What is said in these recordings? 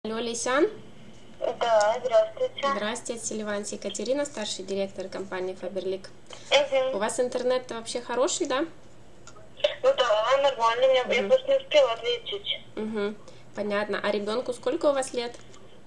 Алло, Лейсан. Да, здравствуйте. Здравствуйте, Селиванс Екатерина, старший директор компании Faberlic. У Угу. вас интернет вообще хороший, да? Ну да, нормально, я просто не успела ответить. Угу. Понятно. А ребенку сколько у вас лет?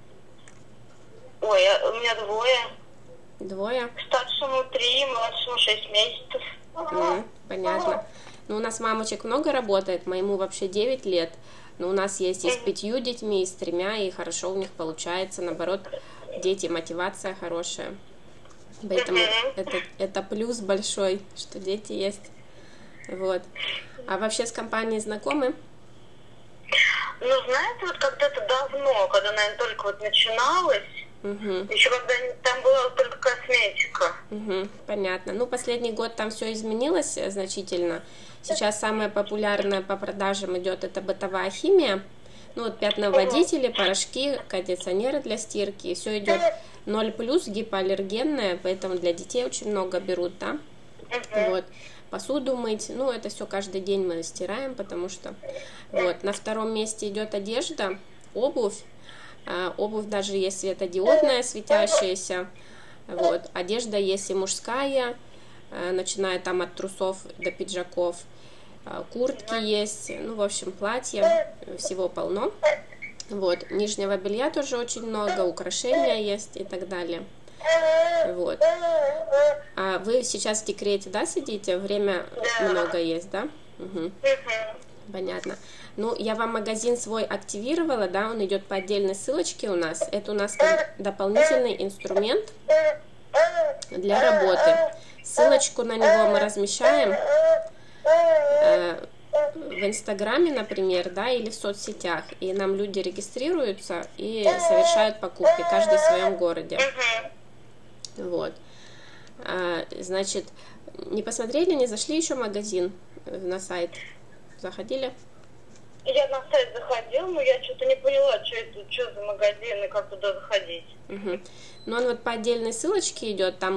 Ой, у меня двое. Двое? Старшему 3, младшему 6 месяцев. Понятно. Ну, у нас мамочек много работает, моему вообще 9 лет. Но у нас есть и с 5 детьми, и с 3, и хорошо у них получается. Наоборот, дети, мотивация хорошая. Поэтому это плюс большой, что дети есть. Вот. А вообще с компанией знакомы? Ну, знаете, вот когда-то давно, когда, наверное, только вот начиналось, еще когда там была только косметика. Понятно. Ну, последний год там все изменилось значительно. Сейчас самое популярное по продажам идет это бытовая химия. Ну, вот пятновыводители, порошки, кондиционеры для стирки. Все идет 0+, гипоаллергенное, поэтому для детей очень много берут, да? Вот. Посуду мыть, ну, это все каждый день мы стираем, потому что... Вот. На втором месте идет одежда, обувь. Обувь даже есть светодиодная, светящаяся. Вот. Одежда есть и мужская, начиная там от трусов до пиджаков. Куртки есть, ну, в общем, платья, всего полно. Вот. Нижнего белья тоже очень много, украшения есть и так далее. Вот. А вы сейчас в декрете, да, сидите? Время много есть, да? Понятно. Ну, я вам магазин свой активировала, да, он идет по отдельной ссылочке у нас. Это у нас как дополнительный инструмент для работы. Ссылочку на него мы размещаем в Инстаграме, например, да, или в соцсетях. И нам люди регистрируются и совершают покупки, каждый в своем городе. Вот. Значит, не посмотрели, не зашли еще в магазин, на сайт? Заходили? Я на сайт заходила, но я что-то не поняла, что за магазин и как туда заходить. Ну, он вот по отдельной ссылочке идет, там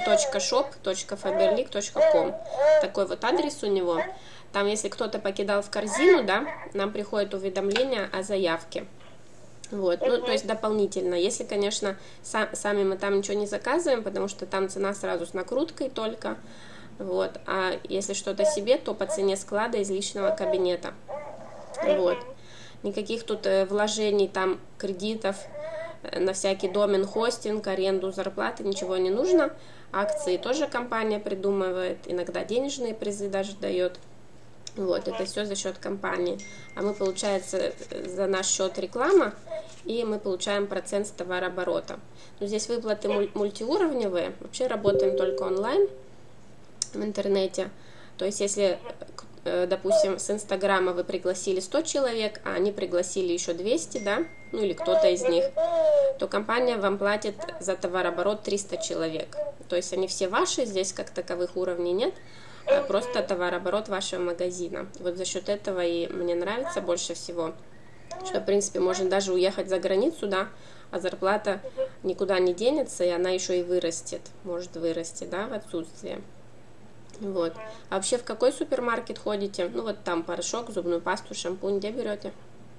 login.shop.faberlic.com. Такой вот адрес у него. Там, если кто-то покидал в корзину, да, нам приходит уведомление о заявке. Вот, ну, то есть дополнительно. Если, конечно, сами мы там ничего не заказываем, потому что там цена сразу с накруткой только. Вот, а если что-то себе, то по цене склада из личного кабинета. Вот. Никаких тут вложений, там, кредитов на всякий домен, хостинг, аренду, зарплаты, ничего не нужно. Акции тоже компания придумывает, иногда денежные призы даже дает. Вот, это все за счет компании. А мы, получается, за наш счет реклама, и мы получаем процент с товарооборота. Но здесь выплаты мультиуровневые, вообще работаем только онлайн в интернете. То есть, если, допустим, с Инстаграма вы пригласили 100 человек, а они пригласили еще 200, да, ну или кто-то из них, то компания вам платит за товарооборот 300 человек. То есть, они все ваши, здесь как таковых уровней нет, просто товарооборот вашего магазина. Вот за счет этого и мне нравится больше всего, что, в принципе, можно даже уехать за границу, да, а зарплата никуда не денется, и она еще и вырастет, может вырасти, да, в отсутствие. Вот. А вообще в какой супермаркет ходите? Ну вот там порошок, зубную пасту, шампунь, где берете?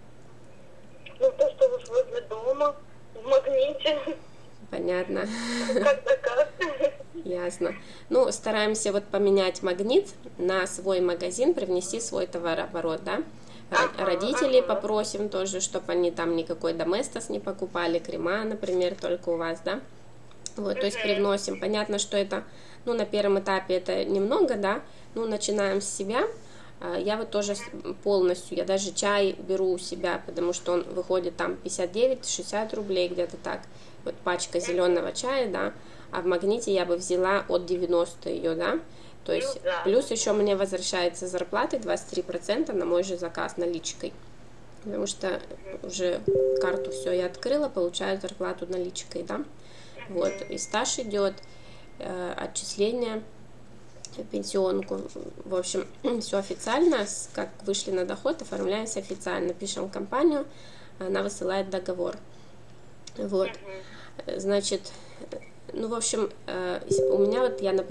Ну, то, что вот возле дома, в магните. Понятно. Когда как. Ясно. Ну, стараемся вот поменять магнит на свой магазин, привнести свой товарооборот, да? Родителей попросим тоже, чтобы они там никакой доместос не покупали, крема, например, только у вас, да? Вот, то есть привносим. Понятно, что это, ну, на первом этапе это немного, да? Ну, начинаем с себя. Я вот тоже полностью, я даже чай беру у себя, потому что он выходит там 59-60 рублей, где-то так. Вот пачка зеленого чая, да, а в магните я бы взяла от 90 ее, да, то есть плюс еще мне возвращается зарплаты 23% на мой же заказ наличкой, потому что уже карту все я открыла, получаю зарплату наличкой, да, вот, и стаж идет, отчисления, пенсионку, в общем, все официально, как вышли на доход, оформляемся официально, пишем компанию, она высылает договор, вот, значит, ну, в общем, у меня вот, я, например,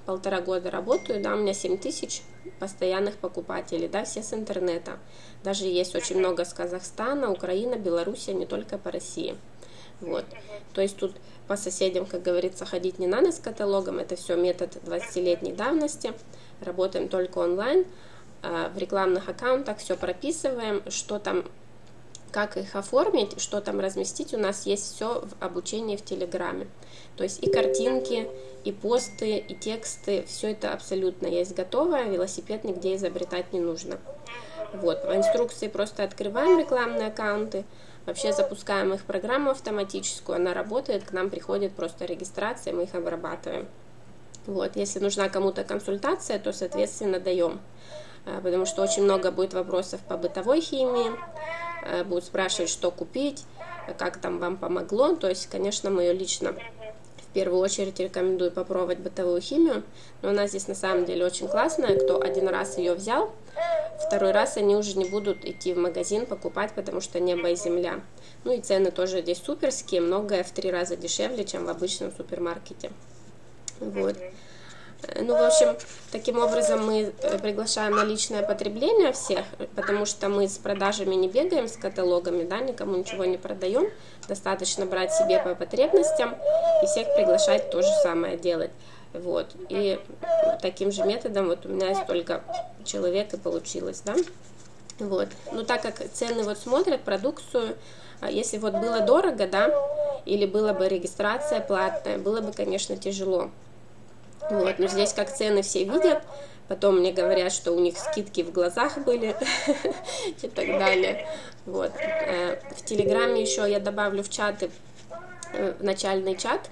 1,5 года работаю, да, у меня 7000 постоянных покупателей, да, все с интернета. Даже есть очень много с Казахстана, Украины, Беларуси, не только по России. Вот. То есть тут по соседям, как говорится, ходить не надо с каталогом, это все метод 20-летней давности, работаем только онлайн, в рекламных аккаунтах все прописываем, что там, как их оформить, что там разместить, у нас есть все в обучении в Телеграме. То есть и картинки, и посты, и тексты, все это абсолютно есть готовое, велосипед нигде изобретать не нужно. Вот, по инструкции просто открываем рекламные аккаунты, вообще запускаем их программу автоматическую, она работает, к нам приходит просто регистрация, мы их обрабатываем. Вот, если нужна кому-то консультация, то, соответственно, даем, потому что очень много будет вопросов по бытовой химии, будут спрашивать, что купить, как там вам помогло, то есть, конечно, мы ее лично в первую очередь рекомендую попробовать бытовую химию, но она здесь на самом деле очень классная, кто один раз ее взял, второй раз они уже не будут идти в магазин покупать, потому что небо и земля. Ну и цены тоже здесь суперские, многое в 3 раза дешевле, чем в обычном супермаркете. Вот. Ну, в общем, таким образом мы приглашаем на личное потребление всех, потому что мы с продажами не бегаем, с каталогами, да, никому ничего не продаем, достаточно брать себе по потребностям и всех приглашать то же самое делать. Вот, и таким же методом вот у меня столько человек и получилось, да, вот. Ну, так как цены вот смотрят продукцию, если вот было дорого, да, или была бы регистрация платная, было бы, конечно, тяжело. Вот, но здесь как цены все видят, потом мне говорят, что у них скидки в глазах были и так далее. Вот. В Телеграме еще я добавлю в чаты, в начальный чат,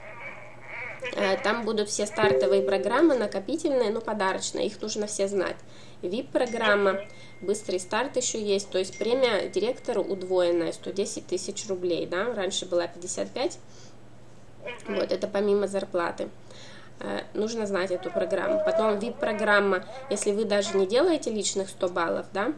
там будут все стартовые программы, накопительные, но подарочные, их нужно все знать. VIP-программа, быстрый старт еще есть, то есть премия директору удвоенная, 110 тысяч рублей, да, раньше была 55, вот, это помимо зарплаты. Нужно знать эту программу. Потом VIP-программа, если вы даже не делаете личных 100 баллов, да,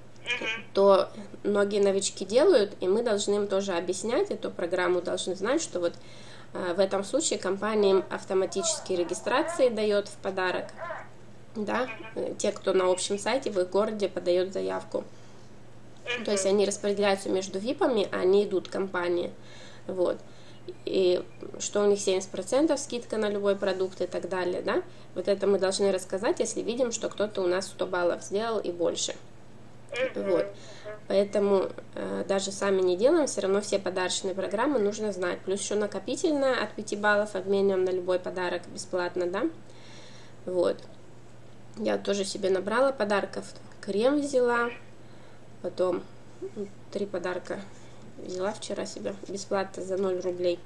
то многие новички делают, и мы должны им тоже объяснять эту программу, должны знать, что вот в этом случае компания им автоматические регистрации дает в подарок, да, те, кто на общем сайте в их городе подает заявку. То есть они распределяются между VIP-ами, а они идут компании, вот. И что у них 70% скидка на любой продукт и так далее, да, вот это мы должны рассказать, если видим, что кто-то у нас 100 баллов сделал и больше, вот, поэтому даже сами не делаем, все равно все подарочные программы нужно знать, плюс еще накопительная от 5 баллов обмениваем на любой подарок бесплатно, да, вот, я тоже себе набрала подарков, крем взяла, потом 3 подарка взяла вчера себе бесплатно за 0 рублей.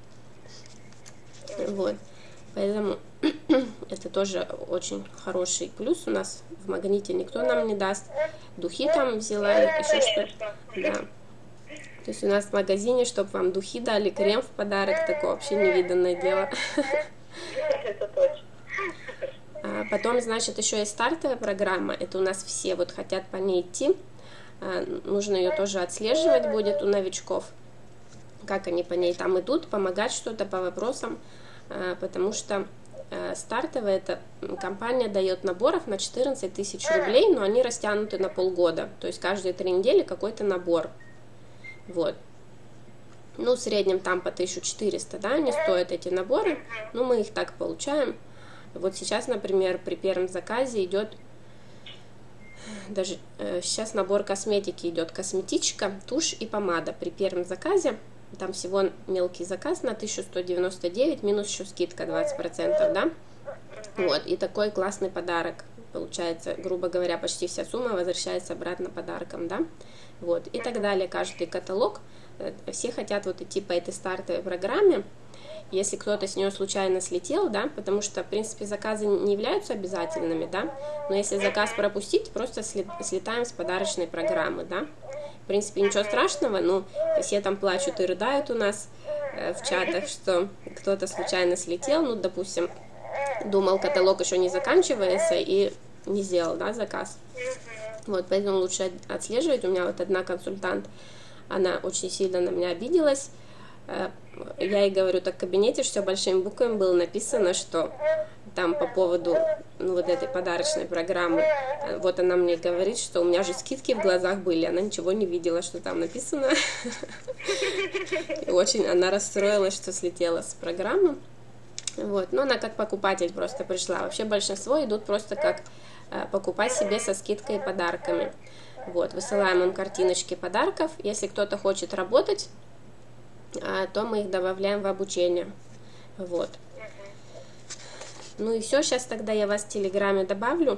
Вот. Поэтому это тоже очень хороший плюс у нас. В Магните никто нам не даст. Духи там взяла, еще что-то. Да. То есть у нас в магазине, чтобы вам духи дали, крем в подарок, такое вообще невиданное дело. Это точно. Потом, значит, еще есть стартовая программа. Это у нас все вот хотят по ней идти. Нужно ее тоже отслеживать будет у новичков, как они по ней там идут, помогать что-то по вопросам, потому что стартовая эта компания дает наборов на 14 тысяч рублей, но они растянуты на полгода, то есть каждые 3 недели какой-то набор, вот. Ну, в среднем там по 1400, да, они стоят эти наборы, но мы их так получаем. Вот сейчас, например, при первом заказе идет даже сейчас набор косметики идет, косметичка, тушь и помада при первом заказе, там всего мелкий заказ на 1199, минус еще скидка 20%, да, вот, и такой классный подарок, получается, грубо говоря, почти вся сумма возвращается обратно подарком, да, вот, и так далее, каждый каталог, все хотят вот идти по этой стартовой программе. Если кто-то с нее случайно слетел, да, потому что, в принципе, заказы не являются обязательными, да, но если заказ пропустить, просто слетаем с подарочной программы, да, в принципе, ничего страшного, но все там плачут и рыдают у нас в чатах, что кто-то случайно слетел, ну, допустим, думал, каталог еще не заканчивается и не сделал, да, заказ, вот, поэтому лучше отслеживать. У меня вот одна консультант, она очень сильно на меня обиделась. Я ей говорю, так в кабинете все большими буквами было написано, что там по поводу вот этой подарочной программы. Вот она мне говорит, что у меня же скидки в глазах были, она ничего не видела, что там написано. И очень она расстроилась, что слетела с программы. Вот. Но она как покупатель просто пришла. Вообще большинство идут просто как покупать себе со скидкой и подарками. Вот. Высылаем им картиночки подарков. Если кто-то хочет работать, то мы их добавляем в обучение. Вот. Ну и все, сейчас тогда я вас в Телеграме добавлю.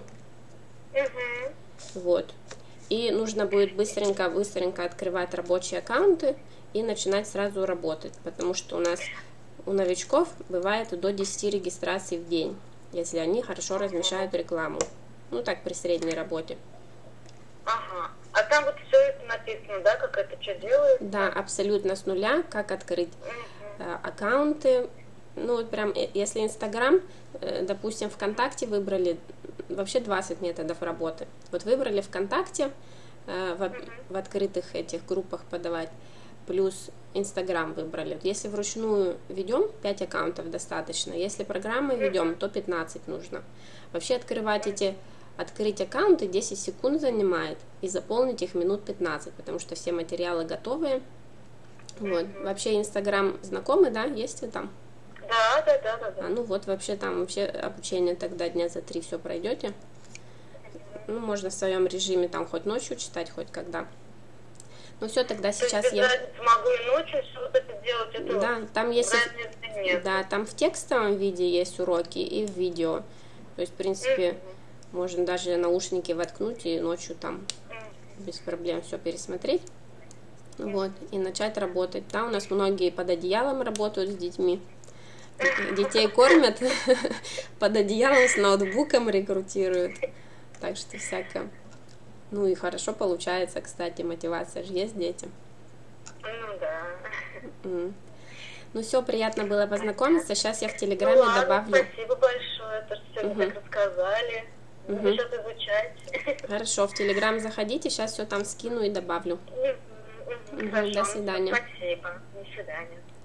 Вот. И нужно будет быстренько открывать рабочие аккаунты и начинать сразу работать, потому что у нас у новичков бывает до 10 регистраций в день, если они хорошо размещают рекламу. Ну так, при средней работе. Ага. А там вот все это написано, да, как это что делает? Да, абсолютно с нуля, как открыть аккаунты. Ну вот прям, если Инстаграм, допустим, ВКонтакте выбрали, вообще 20 методов работы. Вот выбрали ВКонтакте, в открытых этих группах подавать, плюс Инстаграм выбрали. Если вручную ведем, 5 аккаунтов достаточно. Если программой ведем, то 15 нужно. Вообще открыть аккаунты 10 секунд занимает и заполнить их минут 15, потому что все материалы готовые. Вот. Вообще Инстаграм знакомый, да? Есть вы там? Да. Ну вот вообще там обучение тогда дня за 3 все пройдете. Ну, можно в своем режиме там хоть ночью читать, хоть когда. Ну все, тогда сейчас я могу и ночью все вот это делать. Это да, там есть нет. Да, там в текстовом виде есть уроки и в видео. То есть, в принципе, можно даже наушники воткнуть и ночью там без проблем все пересмотреть. Вот, и начать работать. Да, у нас многие под одеялом работают с детьми. Детей кормят, под одеялом с ноутбуком рекрутируют. Так что всякое. Ну и хорошо получается, кстати, мотивация же есть детям. Ну да. Ну все, приятно было познакомиться. Сейчас я в Телеграме добавлю. Спасибо большое, то, что сегодня так рассказали. Буду сейчас изучать. Хорошо, в Телеграм заходите, сейчас все там скину и добавлю. Хорошо, До свидания. Спасибо. До свидания.